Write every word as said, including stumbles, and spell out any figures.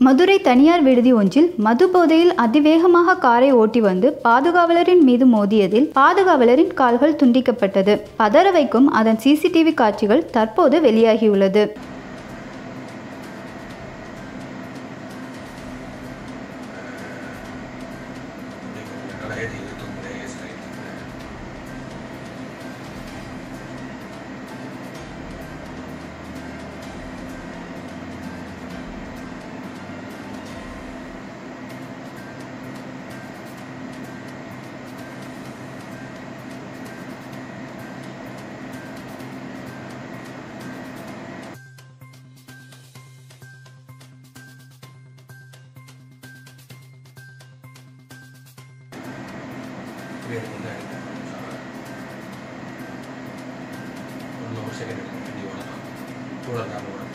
மதுரை தனியார் விடுதி ஒன்றில் மது போதையில் அதிவேகமாக காரை ஓட்டி வந்து பாதுகாவலரின் மீது மோதியதில் பாதுகாவலரின் கால்கள் துண்டிக்கப்பட்டது. பதற வைக்கும் அதன் சிசிடிவி காட்சிகள் தற்போது வெளியாகியுள்ளது. ஒரு செகண்ட்